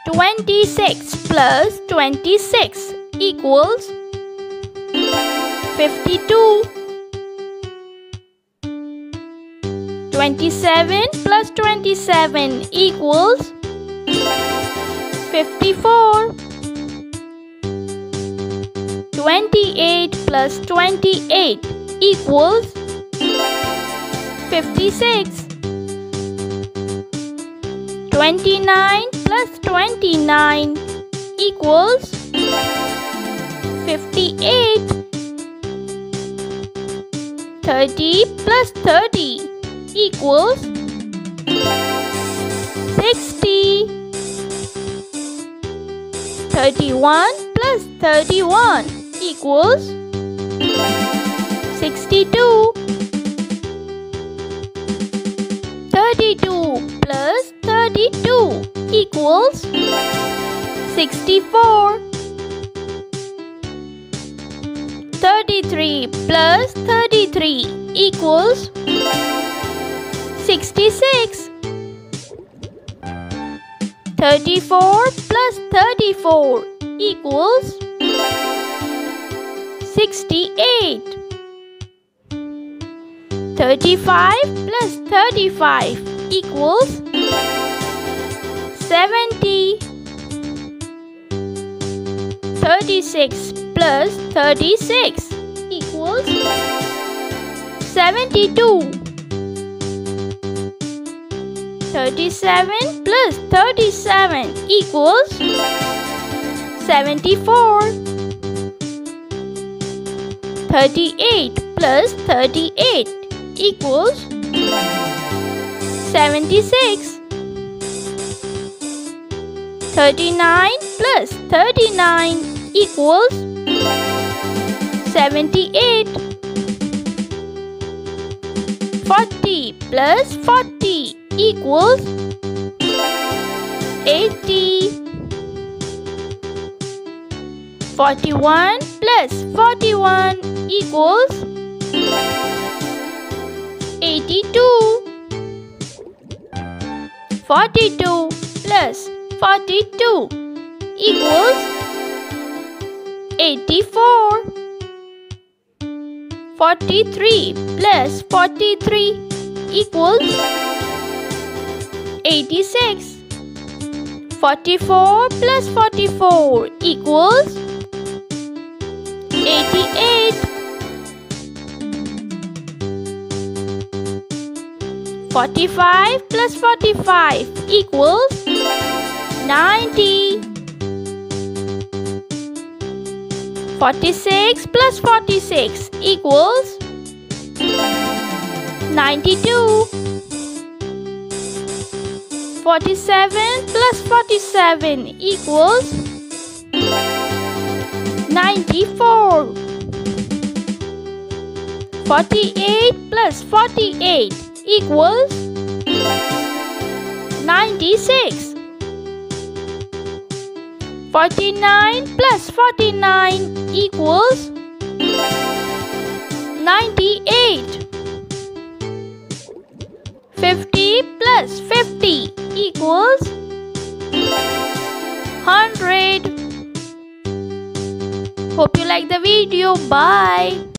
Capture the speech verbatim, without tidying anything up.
twenty-six plus twenty-six equals fifty-two. twenty-seven plus twenty-seven equals fifty-four. twenty-eight plus twenty-eight equals fifty-six. twenty-nine plus twenty-nine equals fifty-eight. thirty plus thirty equals sixty. thirty-one plus thirty-one equals sixty-two. thirty-two plus thirty-two equals sixty-four. thirty-three plus thirty-three equals sixty-six. thirty-four plus thirty-four equals sixty-eight. thirty-five plus thirty-five equals seventy. thirty-six plus thirty-six equals seventy-two. thirty-seven plus thirty-seven equals seventy-four. thirty-eight plus thirty-eight equals seventy-six. thirty-nine plus thirty-nine equals seventy-eight. forty plus forty equals eighty. forty-one plus forty-one equals eighty-two. forty-two plus forty-two equals eighty-four. forty-three plus forty-three equals eighty-six. forty-four plus forty-four equals eighty-eight. forty-five plus forty-five equals ninety. forty-six plus forty-six equals ninety-two. forty-seven plus forty-seven equals ninety-four. forty-eight plus forty-eight equals ninety-six. forty-nine plus forty-nine equals ninety-eight. fifty plus fifty equals one hundred. Hope you like the video. Bye.